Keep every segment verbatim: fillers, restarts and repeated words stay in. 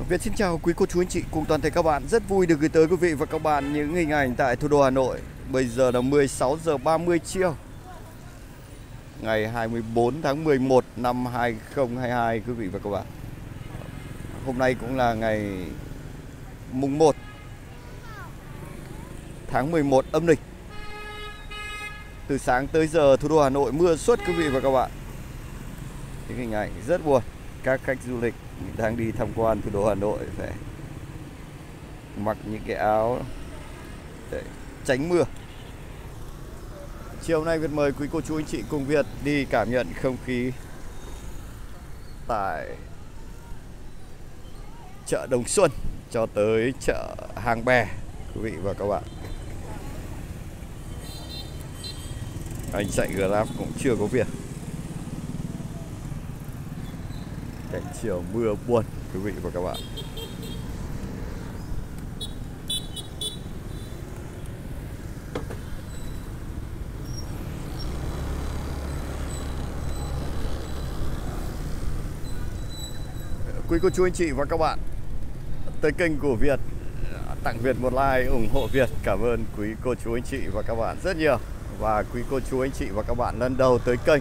Việt xin chào quý cô chú anh chị cùng toàn thể các bạn. Rất vui được gửi tới quý vị và các bạn những hình ảnh tại thủ đô Hà Nội. Bây giờ là mười sáu giờ ba mươi chiều, ngày hai mươi bốn tháng mười một năm hai nghìn không trăm hai mươi hai quý vị và các bạn. Hôm nay cũng là ngày mùng một tháng mười một âm lịch. Từ sáng tới giờ thủ đô Hà Nội mưa suốt quý vị và các bạn. Những hình ảnh rất buồn. Các khách du lịch đang đi tham quan thủ đô Hà Nội phải mặc những cái áo để tránh mưa. Chiều nay Việt mời quý cô chú anh chị cùng Việt đi cảm nhận không khí tại chợ Đồng Xuân cho tới chợ Hàng Bè quý vị và các bạn. Anh chạy Grab cũng chưa có việc. Cảnh chiều mưa buồn quý vị và các bạn. Quý cô chú anh chị và các bạn tới kênh của Việt, tặng Việt một like ủng hộ Việt. Cảm ơn quý cô chú anh chị và các bạn rất nhiều. Và quý cô chú anh chị và các bạn lần đầu tới kênh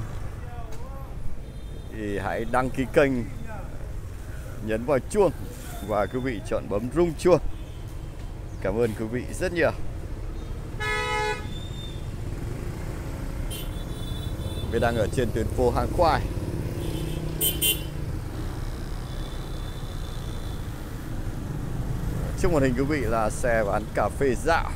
thì hãy đăng ký kênh, nhấn vào chuông và quý vị chọn bấm rung chuông. Cảm ơn quý vị rất nhiều. Việt đang ở trên tuyến phố Hàng Khoai. Trước màn hình quý vị là xe bán cà phê dạo.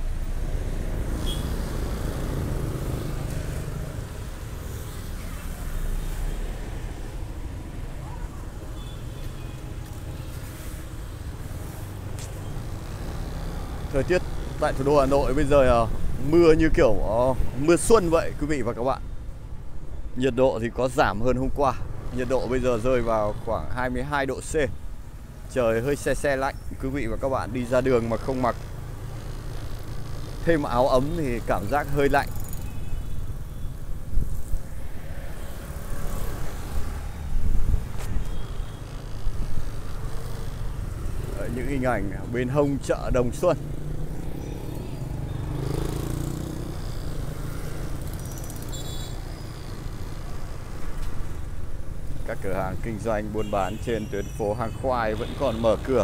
Thời tiết tại thủ đô Hà Nội bây giờ là mưa như kiểu mưa xuân vậy quý vị và các bạn. Nhiệt độ thì có giảm hơn hôm qua. Nhiệt độ bây giờ rơi vào khoảng hai mươi hai độ C. Trời hơi se se lạnh. Quý vị và các bạn đi ra đường mà không mặc thêm áo ấm thì cảm giác hơi lạnh. Những hình ảnh bên hông chợ Đồng Xuân. Các cửa hàng kinh doanh buôn bán trên tuyến phố Hàng Khoai vẫn còn mở cửa.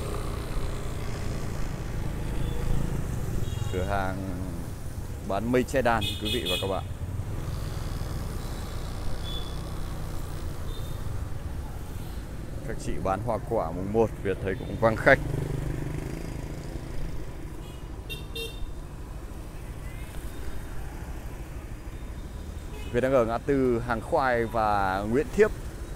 Cửa hàng bán mây che đan quý vị và các bạn. Các chị bán hoa quả mùng một Việt thấy cũng vắng khách. Việt đang ở ngã tư Hàng Khoai và Nguyễn Thiếp.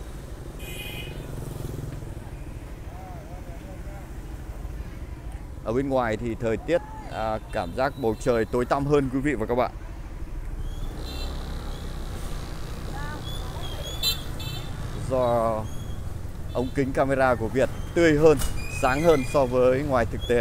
Ở bên ngoài thì thời tiết à, cảm giác bầu trời tối tăm hơn quý vị và các bạn. Do ống kính camera của Việt tươi hơn, sáng hơn so với ngoài thực tế.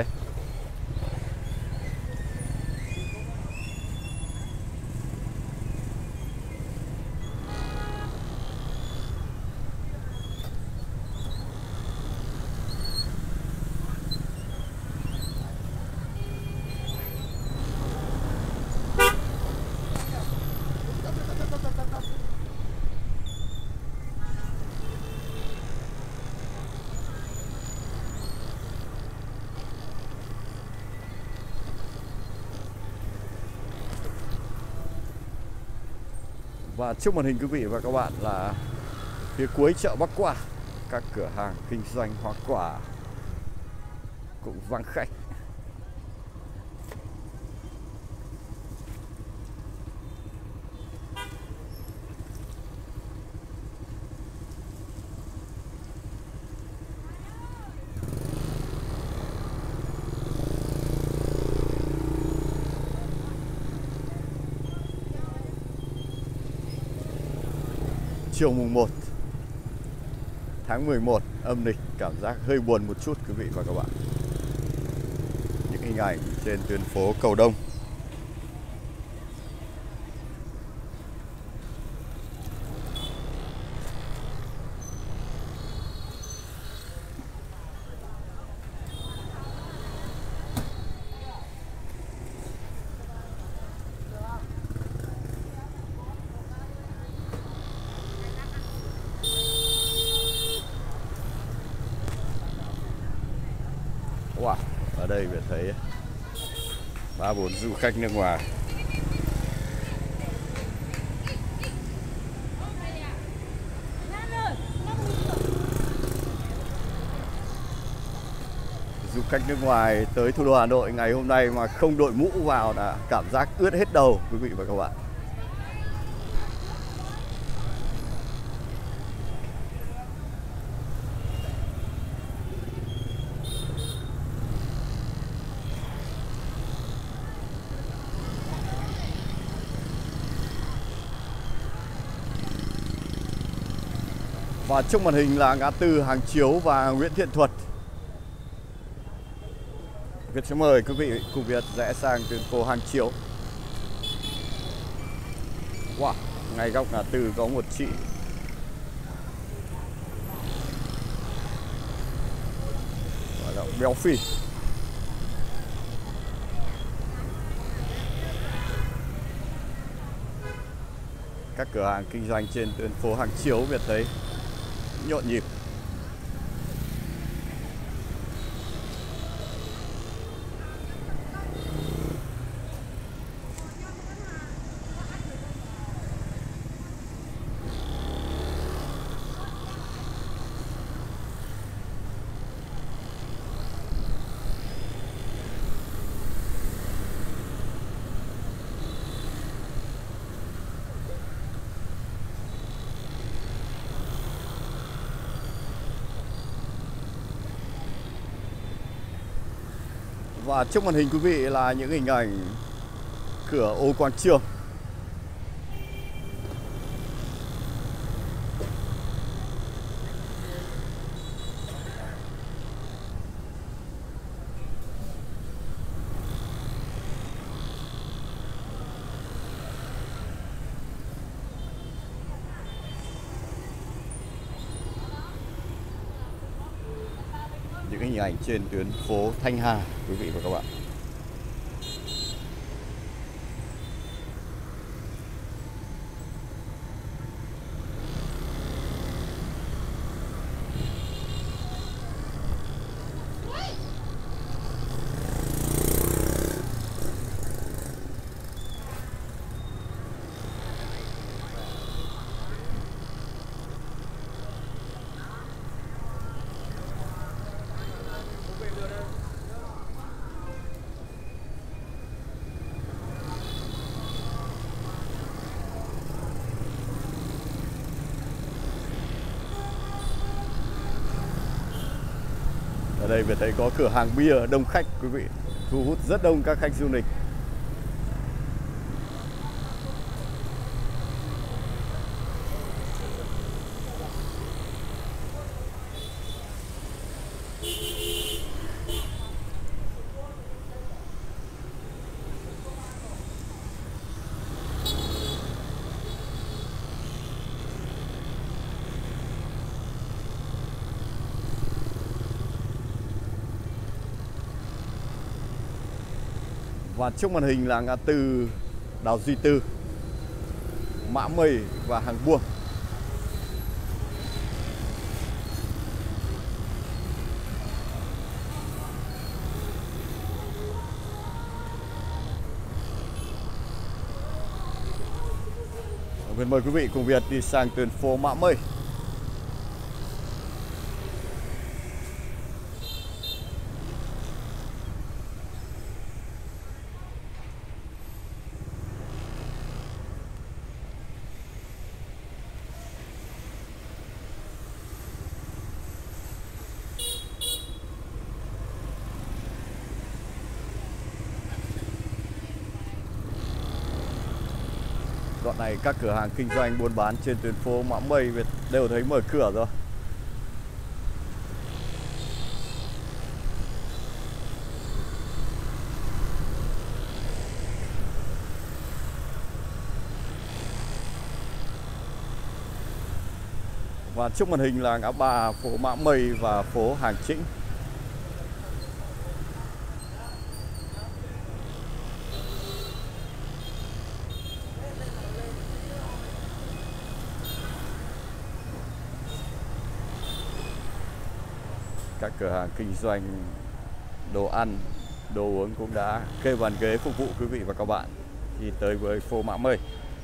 Và trước màn hình quý vị và các bạn là phía cuối chợ Bắc Qua. Các cửa hàng kinh doanh hoa quả cũng vắng khách. Chiều mùng một tháng mười một âm lịch, cảm giác hơi buồn một chút quý vị và các bạn. Những hình ảnh trên tuyến phố Cầu Đông. Wow, ở đây Việt thấy ba bốn du khách nước ngoài. Du khách nước ngoài tới thủ đô Hà Nội ngày hôm nay mà không đội mũ vào là cảm giác ướt hết đầu quý vị và các bạn. Và trong màn hình là ngã tư Hàng Chiếu và Nguyễn Thiện Thuật. Việt sẽ mời quý vị cùng Việt rẽ sang tuyến phố Hàng Chiếu. Wow, ngay góc ngã tư có một chị gọi là béo phì. Các cửa hàng kinh doanh trên tuyến phố Hàng Chiếu Việt thấy nhộn nhịp. Và trước màn hình quý vị là những hình ảnh cửa ô Quảng Trường. Những hình ảnh trên tuyến phố Thanh Hà quý vị và các bạn. Ở đây Việt thấy có cửa hàng bia đông khách quý vị, thu hút rất đông các khách du lịch. Và trước màn hình là ngã tư Đào Duy Tư, Mã Mây và Hàng Buồm. Việt mời quý vị cùng Việt đi sang tuyến phố Mã Mây. Đoạn này các cửa hàng kinh doanh buôn bán trên tuyến phố Mã Mây Việt đều thấy mở cửa rồi. Và trước màn hình là ngã ba phố Mã Mây và phố Hàng Chĩnh. Các cửa hàng kinh doanh đồ ăn, đồ uống cũng đã kê bàn ghế phục vụ quý vị và các bạn khi tới với phố Mã Mây.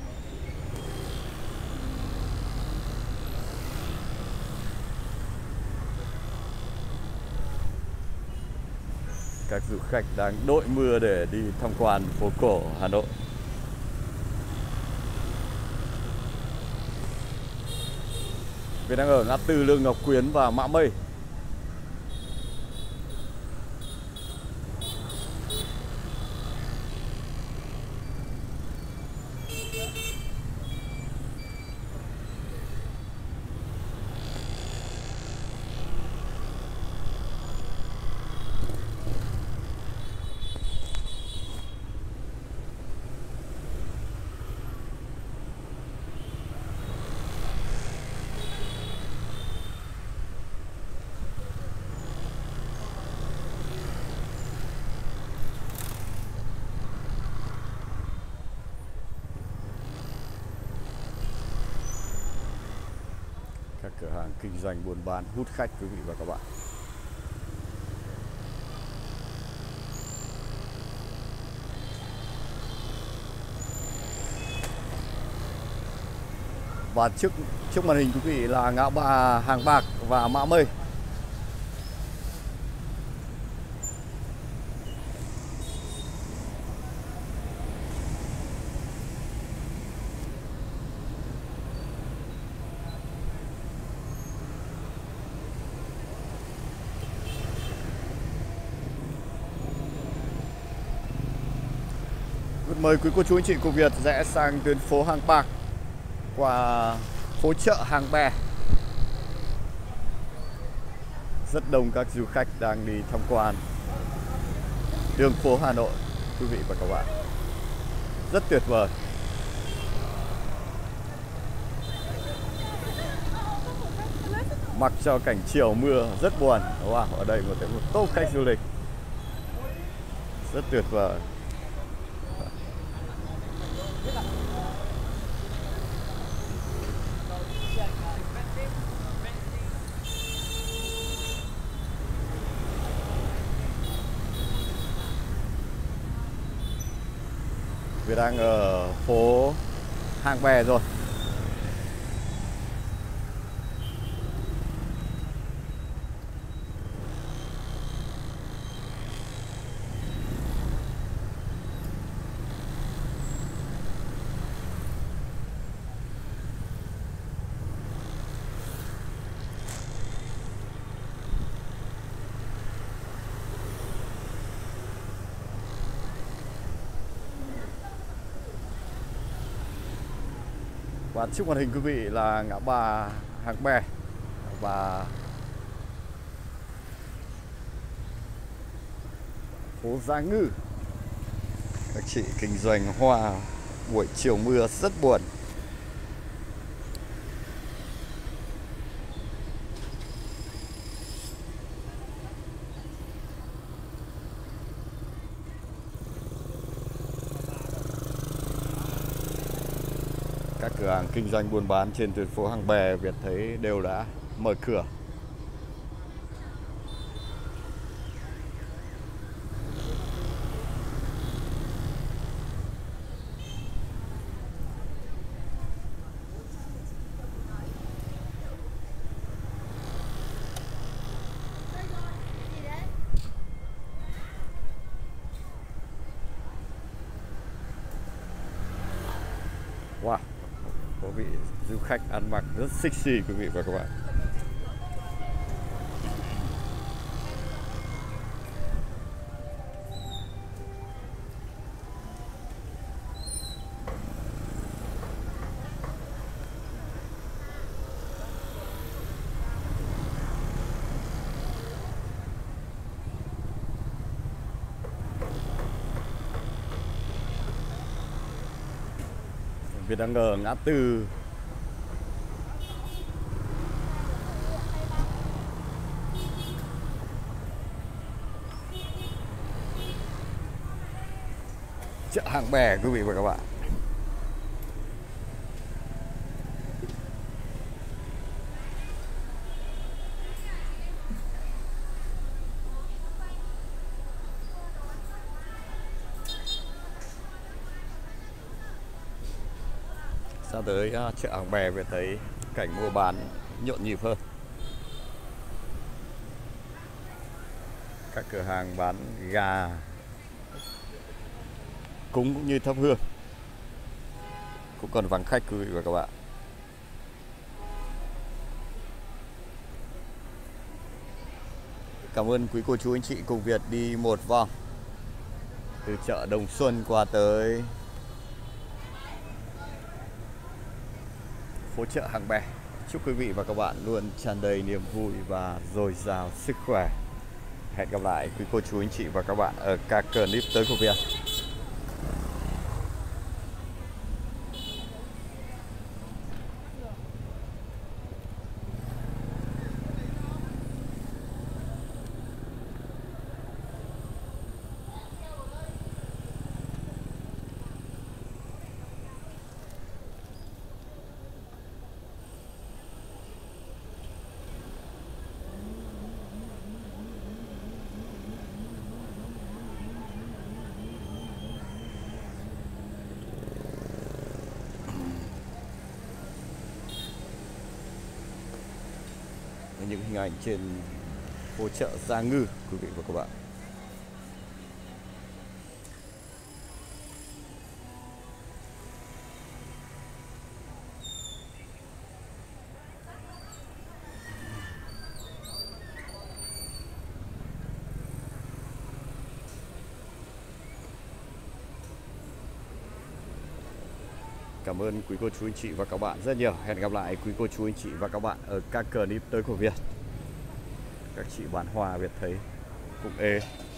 Các du khách đang đội mưa để đi tham quan phố cổ Hà Nội. Vì đang ở ngã tư Lương Ngọc Quyến và Mã Mây. Các cửa hàng kinh doanh buôn bán hút khách quý vị và các bạn. Và trước trước màn hình quý vị là ngã ba Hàng Bạc và Mã Mây. Mời quý cô chú anh chị cô Việt rẽ sang tuyến phố Hàng Bạc qua phố chợ Hàng Bè. Rất đông các du khách đang đi tham quan đường phố Hà Nội quý vị và các bạn. Rất tuyệt vời. Mặc cho cảnh chiều mưa rất buồn. Wow, ở đây một, một tốp khách du lịch rất tuyệt vời. Vì đang ở phố Hàng Bè rồi. Và trước màn hình quý vị là ngã ba Hàng Bè và phố Gia Ngư. Các chị kinh doanh hoa buổi chiều mưa rất buồn. Các cửa hàng kinh doanh buôn bán trên tuyến phố Hàng Bè Việt thấy đều đã mở cửa. Wow, có vị du khách ăn mặc rất sexy quý vị và các bạn. Vì đang ở ngã tư chợ Hàng Bè quý vị và các bạn. ra tới uh, chợ Hàng Bè về thấy cảnh mua bán nhộn nhịp hơn. Các cửa hàng bán gà, cúng cũng như thắp hương cũng còn vắng khách quý vị và các bạn. Cảm ơn quý cô chú anh chị cùng Việt đi một vòng từ chợ Đồng Xuân qua tới phố chợ Hàng Bè. Chúc quý vị và các bạn luôn tràn đầy niềm vui và dồi dào sức khỏe. Hẹn gặp lại quý cô chú anh chị và các bạn ở các clip tới của Việt. Những hình ảnh trên phố chợ Gia Ngư quý vị và các bạn. Cảm ơn quý cô chú anh chị và các bạn rất nhiều. Hẹn gặp lại quý cô chú anh chị và các bạn ở các clip tới của Việt. Các chị bán hoa Việt thấy cũng ê.